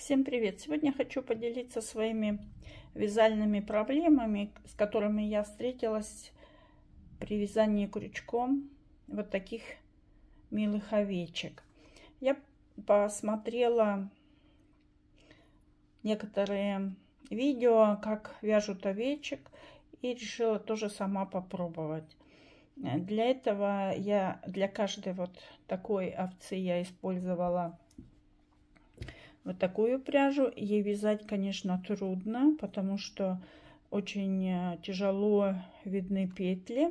Всем привет! Сегодня хочу поделиться своими вязальными проблемами, с которыми я встретилась при вязании крючком вот таких милых овечек. Я посмотрела некоторые видео, как вяжут овечек, и решила тоже сама попробовать. Для этого для каждой вот такой овцы я использовала вот такую пряжу. Ей вязать, конечно, трудно, потому что очень тяжело видны петли.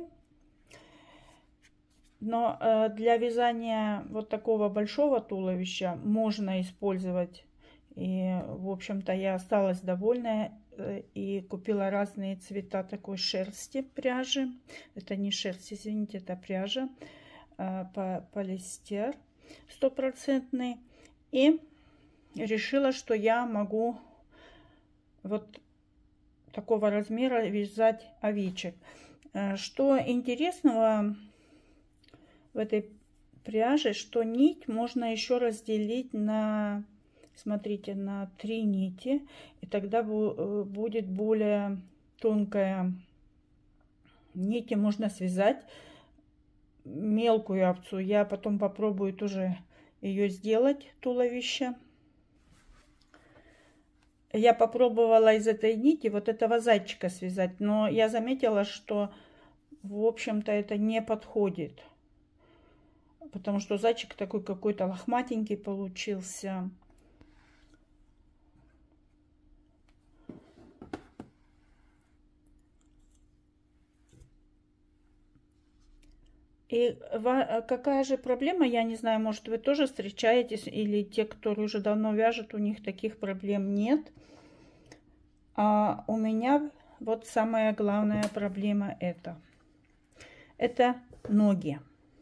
Но для вязания вот такого большого туловища можно использовать. И, в общем-то, я осталась довольна и купила разные цвета такой шерсти пряжи. Это не шерсть, извините, это пряжа. Полиэстер стопроцентный. И решила, что я могу вот такого размера вязать овечек. Что интересного в этой пряже, что нить можно еще разделить на, смотрите, на 3 нити, и тогда будет более тонкая нить, и можно связать мелкую овцу. Я потом попробую тоже ее сделать, туловище. Я попробовала из этой нити вот этого зайчика связать, но я заметила, что, в общем-то, это не подходит. Потому что зайчик такой какой-то лохматенький получился. И какая же проблема, я не знаю, может, вы тоже встречаетесь, или те, которые уже давно вяжут, у них таких проблем нет. А у меня вот самая главная проблема это ноги.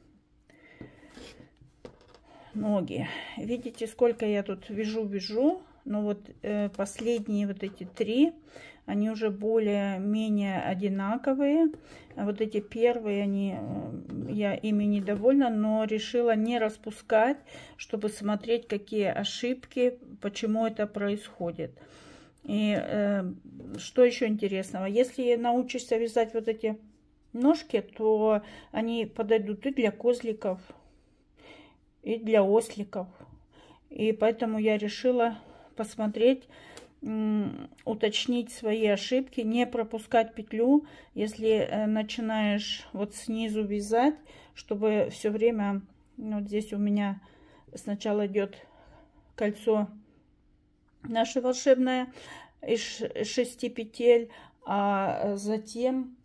Ноги. Видите, сколько я тут вяжу. Но вот последние вот эти 3, они уже более-менее одинаковые. А вот эти первые, я ими недовольна, но решила не распускать, чтобы смотреть, какие ошибки, почему это происходит. И что еще интересного, если научишься вязать вот эти ножки, то они подойдут и для козликов, и для осликов. И поэтому я решила посмотреть, уточнить свои ошибки, не пропускать петлю, если начинаешь вот снизу вязать, чтобы все время, вот здесь у меня сначала идет кольцо наше волшебное из 6 петель, а затем,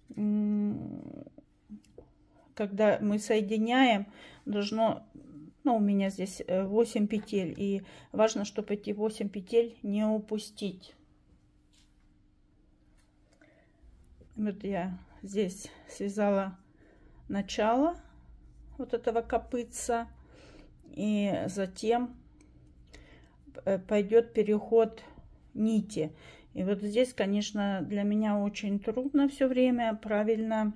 когда мы соединяем, должно, ну, у меня здесь 8 петель, и важно, чтобы эти 8 петель не упустить. Вот я здесь связала начало вот этого копытца, и затем пойдет переход нити. И вот здесь, конечно, для меня очень трудно все время правильно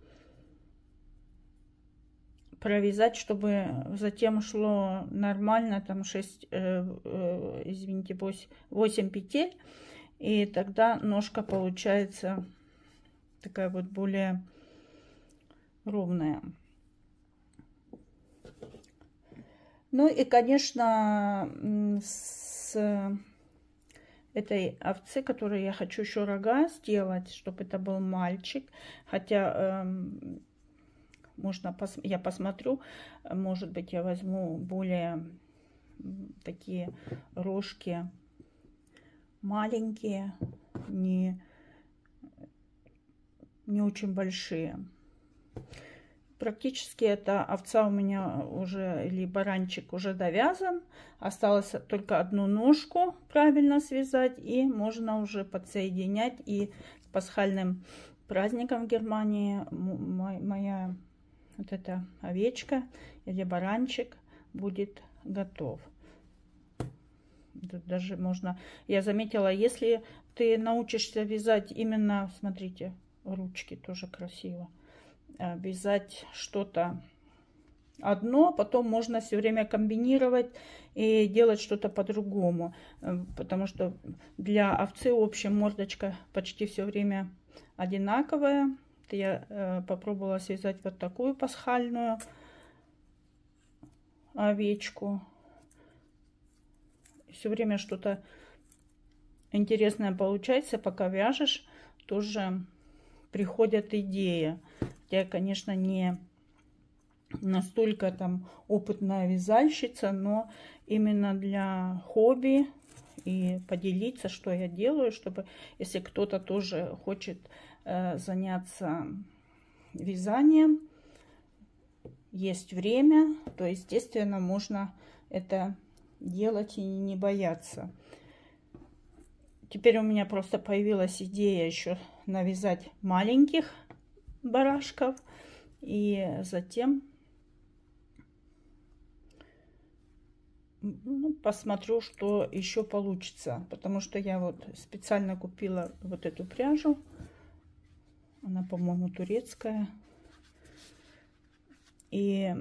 провязать, чтобы затем шло нормально, там 8 петель, и тогда ножка получается такая вот более ровная. Ну и, конечно, с этой овцы, которой я хочу еще рога сделать, чтобы это был мальчик, хотя я посмотрю, может быть, я возьму более такие рожки маленькие, не очень большие. Практически эта овца у меня уже, или баранчик уже довязан. Осталось только одну ножку правильно связать, и можно уже подсоединять. И с пасхальным праздником в Германии моя вот эта овечка или баранчик будет готов. Тут даже можно, я заметила, если ты научишься вязать именно, смотрите, ручки тоже красиво, вязать что-то одно, потом можно все время комбинировать и делать что-то по-другому. Потому что для овцы общая мордочка почти все время одинаковая. Я попробовала связать вот такую пасхальную овечку. Все время что-то интересное получается, пока вяжешь, тоже приходят идеи. Я, конечно, не настолько там опытная вязальщица, но именно для хобби и поделиться, что я делаю, чтобы, если кто-то тоже хочет заняться вязанием, есть время, то, естественно, можно это делать и не бояться. Теперь у меня просто появилась идея еще навязать маленьких барашков, и затем посмотрю, что еще получится, потому что я вот специально купила вот эту пряжу, она, по-моему, турецкая, и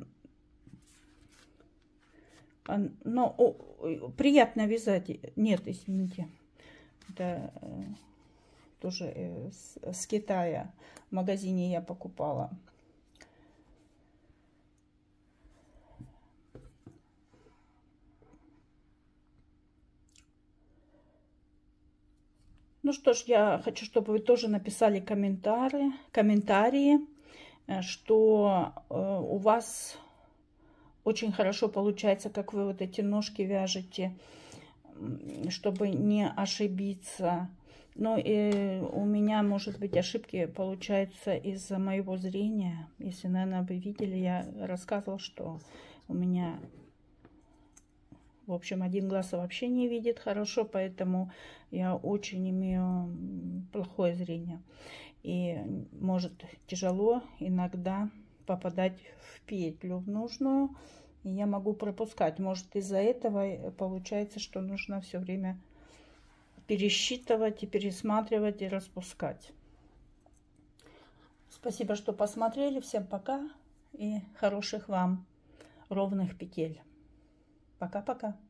но приятно вязать. Нет, извините, это тоже с Китая, в магазине я покупала. Ну что ж, я хочу, чтобы вы тоже написали комментарии, что у вас очень хорошо получается, как вы вот эти ножки вяжете, чтобы не ошибиться. Но у меня, может быть, ошибки получаются из-за моего зрения. Если, наверное, вы видели, я рассказывала, что у меня, в общем, один глаз вообще не видит хорошо, поэтому я очень имею плохое зрение. И может тяжело иногда попадать в петлю в нужную. И я могу пропускать. Может, из-за этого получается, что нужно все время пересчитывать и пересматривать и распускать. Спасибо, что посмотрели. Всем пока и хороших вам ровных петель. Пока-пока.